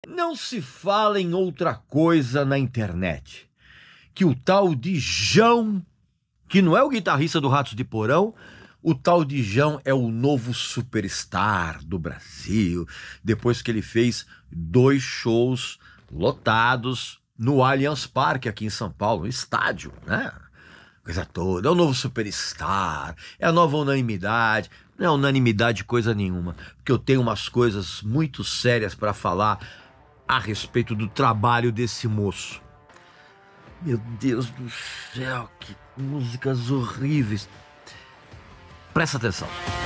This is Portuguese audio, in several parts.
Não se fala em outra coisa na internet que o tal de Jão, que não é o guitarrista do Ratos de Porão, o tal de Jão é o novo superstar do Brasil, depois que ele fez 2 shows lotados no Allianz Parque aqui em São Paulo, no estádio, né? Coisa toda, é o novo superstar, é a nova unanimidade. Não é unanimidade coisa nenhuma, porque eu tenho umas coisas muito sérias para falar a respeito do trabalho desse moço. Meu Deus do céu, que músicas horríveis. Presta atenção.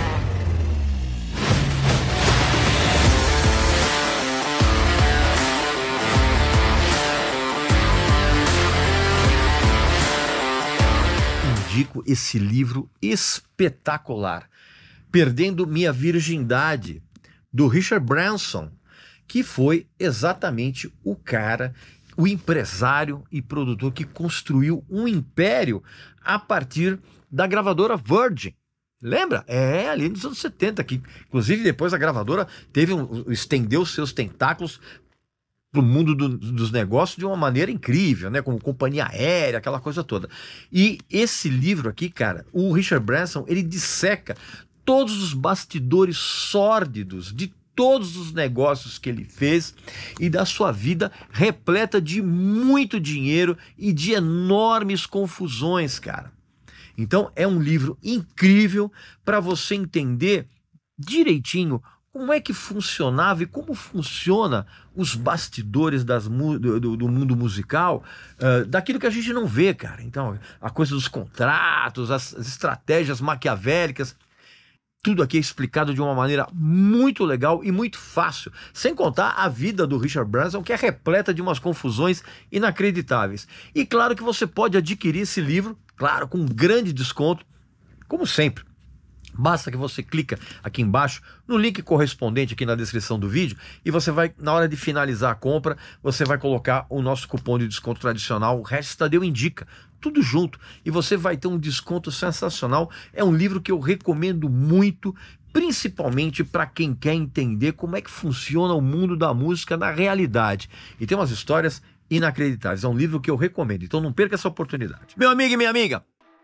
Indico esse livro espetacular, Perdendo Minha Virgindade, do Richard Branson, que foi exatamente o cara, o empresário e produtor que construiu um império a partir da gravadora Virgin. Lembra? É, ali nos anos 70, que inclusive depois a gravadora estendeu seus tentáculos para o mundo dos negócios de uma maneira incrível, né? Como companhia aérea, aquela coisa toda. E esse livro aqui, cara, o Richard Branson, ele disseca todos os bastidores sórdidos de todos os negócios que ele fez e da sua vida repleta de muito dinheiro e de enormes confusões, cara. Então é um livro incrível para você entender direitinho como é que funcionava e como funciona os bastidores do mundo musical, daquilo que a gente não vê, cara. Então, a coisa dos contratos, as estratégias maquiavélicas, tudo aqui é explicado de uma maneira muito legal e muito fácil, sem contar a vida do Richard Branson, que é repleta de umas confusões inacreditáveis. E claro que você pode adquirir esse livro, claro, com um grande desconto, como sempre. Basta que você clica aqui embaixo no link correspondente aqui na descrição do vídeo e você vai, na hora de finalizar a compra, você vai colocar o nosso cupom de desconto tradicional, o Regis Tadeu Indica, tudo junto, e você vai ter um desconto sensacional. É um livro que eu recomendo muito, principalmente para quem quer entender como é que funciona o mundo da música na realidade. E tem umas histórias inacreditáveis. É um livro que eu recomendo, então não perca essa oportunidade. Meu amigo e minha amiga,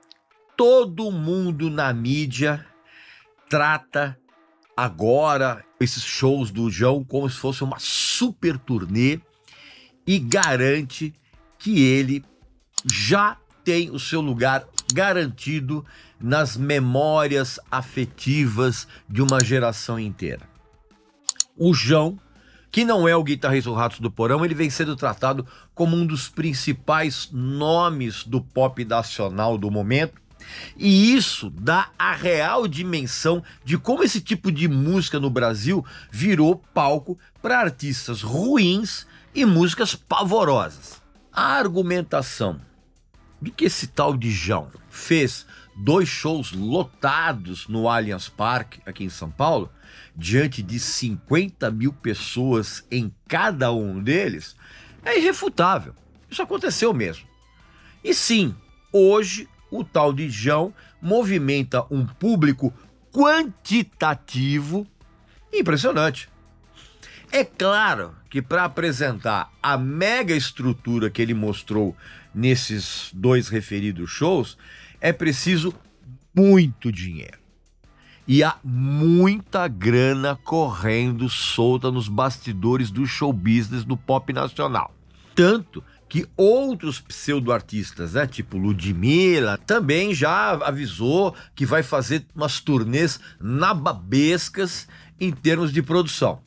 todo mundo na mídia trata agora esses shows do Jão como se fosse uma super turnê e garante que ele já tem o seu lugar garantido nas memórias afetivas de uma geração inteira. O Jão, que não é o guitarrista do Ratos do Porão, ele vem sendo tratado como um dos principais nomes do pop nacional do momento. E isso dá a real dimensão de como esse tipo de música no Brasil virou palco para artistas ruins e músicas pavorosas. A argumentação de que esse tal de Jão fez 2 shows lotados no Allianz Parque, aqui em São Paulo, diante de 50 mil pessoas em cada um deles, é irrefutável. Isso aconteceu mesmo. E sim, hoje o tal de Jão movimenta um público quantitativo impressionante. É claro que para apresentar a mega estrutura que ele mostrou nesses 2 referidos shows, é preciso muito dinheiro. E há muita grana correndo solta nos bastidores do show business do pop nacional. Tanto que outros pseudo-artistas, né, tipo Ludmilla, também já avisou que vai fazer umas turnês nababescas em termos de produção.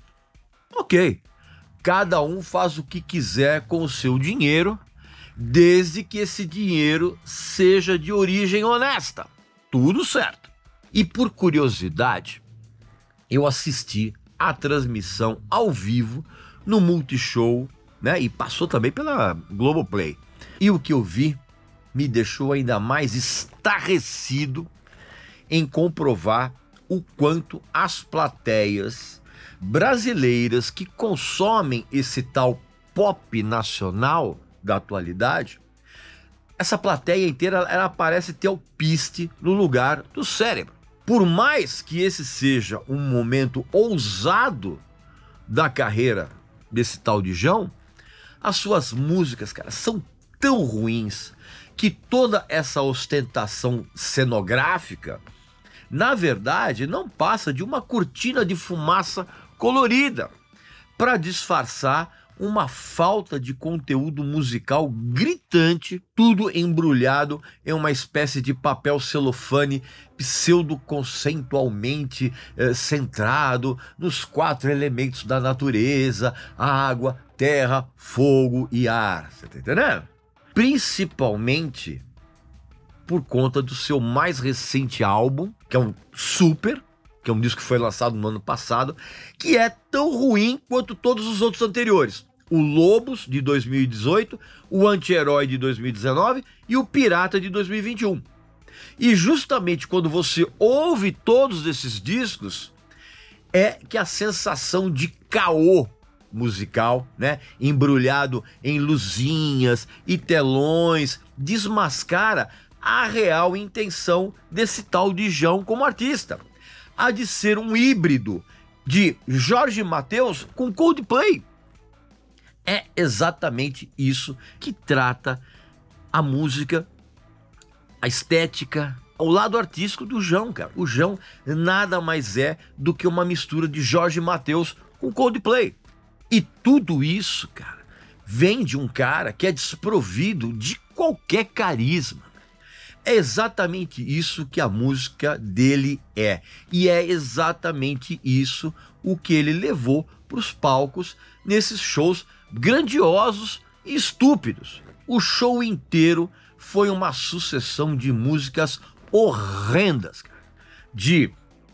Ok, cada um faz o que quiser com o seu dinheiro, desde que esse dinheiro seja de origem honesta. Tudo certo. E por curiosidade, eu assisti a transmissão ao vivo no Multishow, né? E passou também pela Globoplay. E o que eu vi me deixou ainda mais estarrecido em comprovar o quanto as plateias brasileiras que consomem esse tal pop nacional da atualidade, essa plateia inteira ela parece ter alpiste no lugar do cérebro. Por mais que esse seja um momento ousado da carreira desse tal de João, as suas músicas, cara, são tão ruins que toda essa ostentação cenográfica, na verdade, não passa de uma cortina de fumaça colorida para disfarçar uma falta de conteúdo musical gritante, tudo embrulhado em uma espécie de papel celofane pseudo-conceitualmente centrado nos 4 elementos da natureza: água, terra, fogo e ar. Você tá entendendo? Principalmente por conta do seu mais recente álbum, que é um Super, que é um disco que foi lançado no ano passado, que é tão ruim quanto todos os outros anteriores. O Lobos, de 2018, o Anti-Herói, de 2019 e o Pirata, de 2021. E justamente quando você ouve todos esses discos, é que a sensação de caô musical, né, embrulhado em luzinhas e telões, desmascara a real intenção desse tal de João como artista, a de ser um híbrido de Jorge Mateus com Coldplay. É exatamente isso que trata a música, a estética, o lado artístico do João, cara. O João nada mais é do que uma mistura de Jorge Mateus com Coldplay. E tudo isso, cara, vem de um cara que é desprovido de qualquer carisma. É exatamente isso que a música dele é. E é exatamente isso o que ele levou para os palcos nesses shows grandiosos e estúpidos. O show inteiro foi uma sucessão de músicas horrendas, cara. De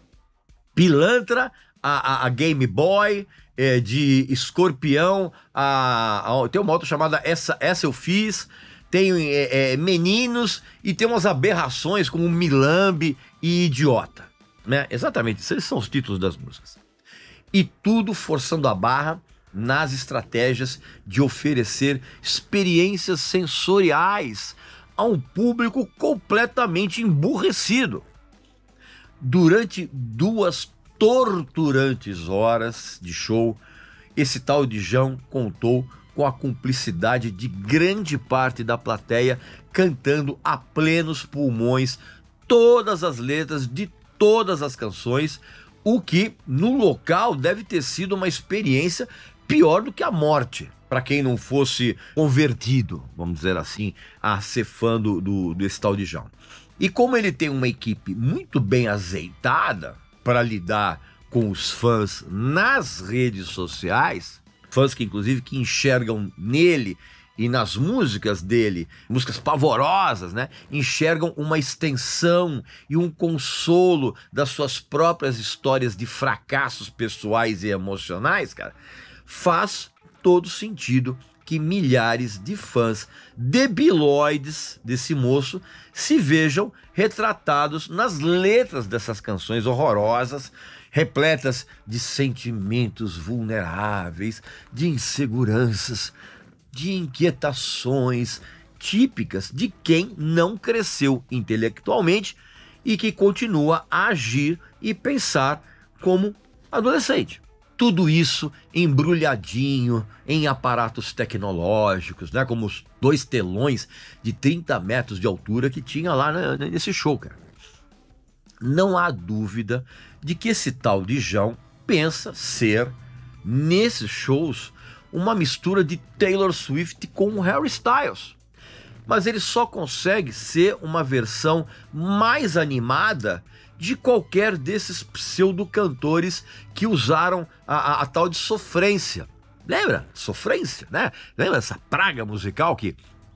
Pilantra a Game Boy, de Escorpião tem uma outra chamada Essa Eu Fiz. Tem Meninos e tem umas aberrações como Milambe e Idiota, né? Exatamente, esses são os títulos das músicas. E tudo forçando a barra nas estratégias de oferecer experiências sensoriais a um público completamente emburrecido. Durante 2 torturantes horas de show, esse tal de João contou com a cumplicidade de grande parte da plateia, cantando a plenos pulmões todas as letras de todas as canções, o que no local deve ter sido uma experiência pior do que a morte, para quem não fosse convertido, vamos dizer assim, a ser fã desse tal de João. E como ele tem uma equipe muito bem azeitada para lidar com os fãs nas redes sociais, fãs que inclusive que enxergam nele e nas músicas dele, músicas pavorosas, né, enxergam uma extensão e um consolo das suas próprias histórias de fracassos pessoais e emocionais, cara, faz todo sentido que milhares de fãs debilóides desse moço se vejam retratados nas letras dessas canções horrorosas, repletas de sentimentos vulneráveis, de inseguranças, de inquietações típicas de quem não cresceu intelectualmente e que continua a agir e pensar como adolescente. Tudo isso embrulhadinho em aparatos tecnológicos, né? Como os 2 telões de 30 metros de altura que tinha lá nesse show, cara. Não há dúvida de que esse tal de João pensa ser, nesses shows, uma mistura de Taylor Swift com o Harry Styles. Mas ele só consegue ser uma versão mais animada de qualquer desses pseudo-cantores que usaram a tal de sofrência. Lembra? Sofrência, né? Lembra essa praga musical que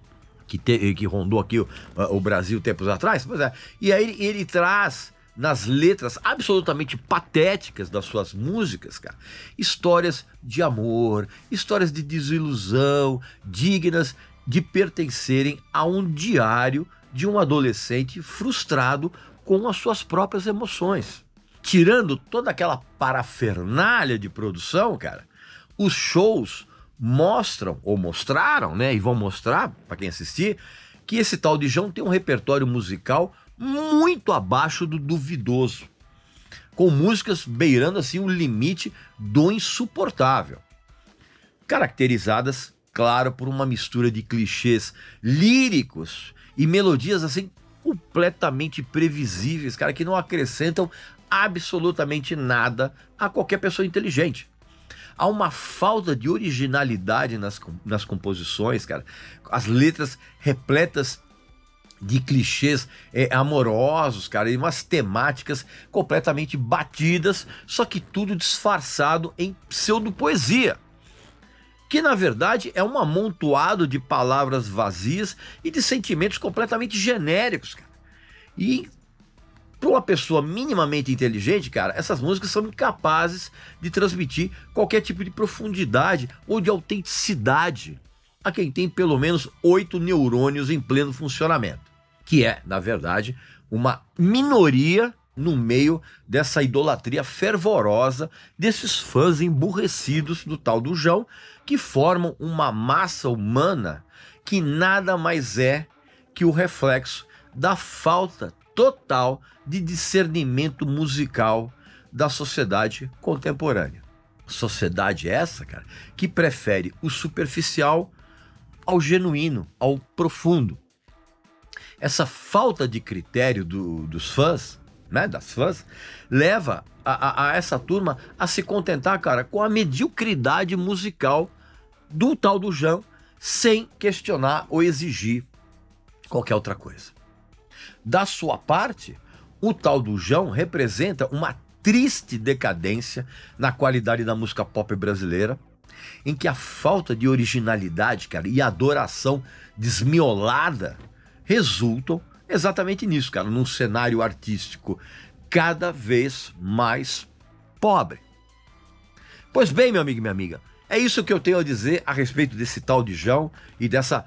rondou aqui o Brasil tempos atrás? Pois é. E aí ele traz nas letras absolutamente patéticas das suas músicas, cara, histórias de amor, histórias de desilusão, dignas de pertencerem a um diário de um adolescente frustrado com as suas próprias emoções. Tirando toda aquela parafernália de produção, cara, os shows mostram, ou mostraram, né, e vão mostrar para quem assistir, que esse tal de João tem um repertório musical muito abaixo do duvidoso, com músicas beirando assim o limite do insuportável. caracterizadas, claro, por uma mistura de clichês líricos e melodias assim completamente previsíveis, cara, que não acrescentam absolutamente nada a qualquer pessoa inteligente. Há uma falta de originalidade nas composições, cara. As letras repletas de clichês amorosos, cara, e umas temáticas completamente batidas, só que tudo disfarçado em pseudopoesia, que na verdade é um amontoado de palavras vazias e de sentimentos completamente genéricos, cara. E para uma pessoa minimamente inteligente, cara, essas músicas são incapazes de transmitir qualquer tipo de profundidade ou de autenticidade a quem tem pelo menos 8 neurônios em pleno funcionamento, que é, na verdade, uma minoria no meio dessa idolatria fervorosa desses fãs emburrecidos do tal do João, que formam uma massa humana que nada mais é que o reflexo da falta total de discernimento musical da sociedade contemporânea. Sociedade essa, cara, que prefere o superficial ao genuíno, ao profundo. Essa falta de critério dos fãs, né, das fãs, leva a essa turma a se contentar, cara, com a mediocridade musical do tal do João, sem questionar ou exigir qualquer outra coisa. Da sua parte, o tal do João representa uma triste decadência na qualidade da música pop brasileira, em que a falta de originalidade, cara, e adoração desmiolada resultam exatamente nisso, cara, num cenário artístico cada vez mais pobre. Pois bem, meu amigo e minha amiga, é isso que eu tenho a dizer a respeito desse tal de João e dessa,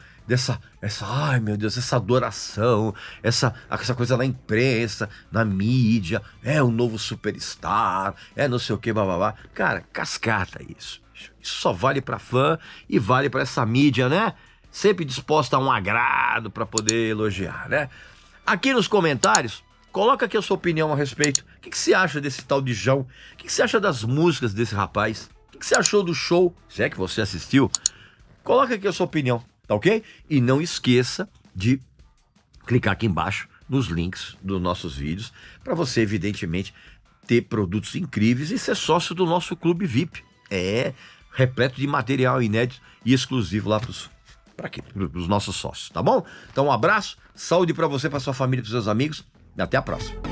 ai meu Deus, essa adoração, essa coisa na imprensa, na mídia, é o novo superstar, é não sei o que, bababá. Cara, cascata isso. Isso só vale para fã e vale para essa mídia, né? Sempre disposta a um agrado para poder elogiar, né? Aqui nos comentários, coloca aqui a sua opinião a respeito. O que você acha desse tal de João? O que você acha das músicas desse rapaz? O que você achou do show? Se é que você assistiu, coloca aqui a sua opinião, tá ok? E não esqueça de clicar aqui embaixo nos links dos nossos vídeos para você, evidentemente, ter produtos incríveis e ser sócio do nosso Clube VIP. É repleto de material inédito e exclusivo lá para os nossos sócios, tá bom? Então um abraço, saúde para você, para sua família, para seus amigos e até a próxima.